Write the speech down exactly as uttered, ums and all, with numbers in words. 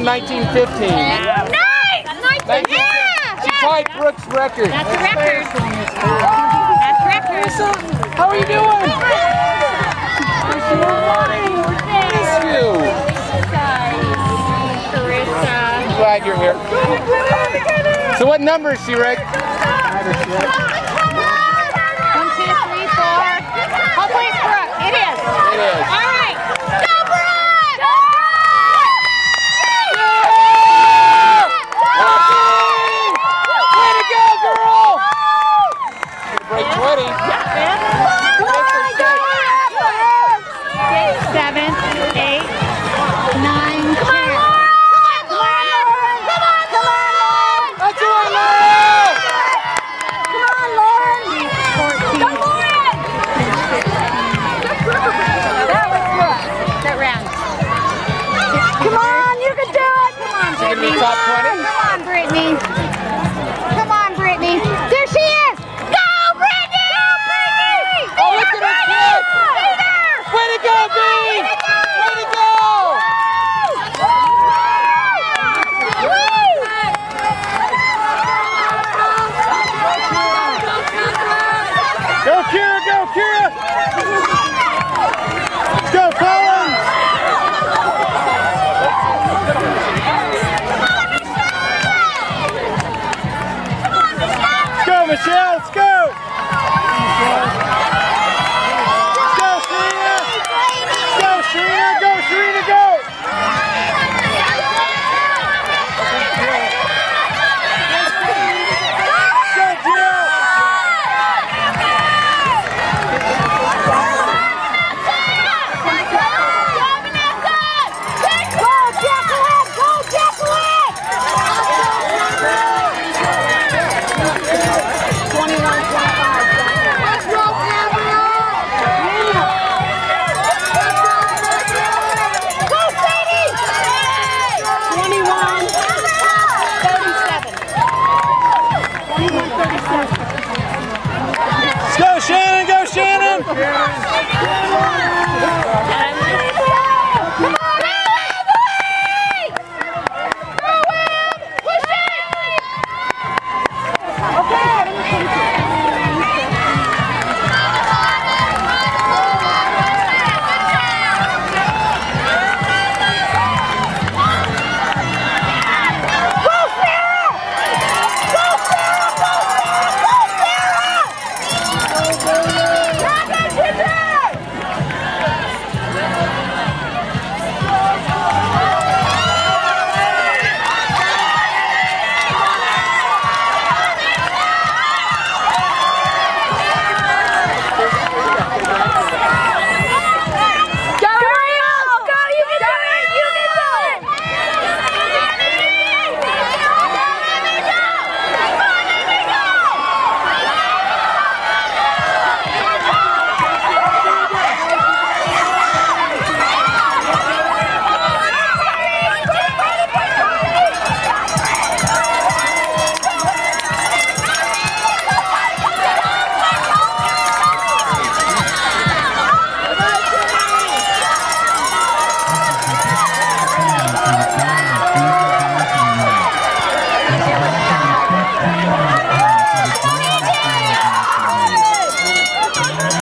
nineteen fifteen. Nice! nineteen fifteen! Yeah! She tied Brooks' record. That's a record. That's record. How are you doing? Miss you. I'm glad you're here. So what number is she, Rick? One, two, three, four. Hopefully it's Brooke. It is. It is. All right. Go, Brooke! Go! Way to go, girl! Break twenty. Six, seven, eight, nine, ten. Come on, Lauren! That's right, Lauren! Come on, Lauren! fourteen. Go, Lauren! That was good. That round. Come on, you can do it! Come on, She can be Brittany. top twenty? Come on, Brittany. Come on, Brittany. There she is! Go, Brittany! Go, Brittany! Oh, look at her kick! Be there! Way to go, B! Way to go! Go, Kira! Go, Kira! Let's go, Collins! Let's go, Michelle! Let's go! Let's go, Serena! Let's go, Serena! Go, Serena, go! Go, Jill! Go, Shannon! Go, Shannon! Thank you.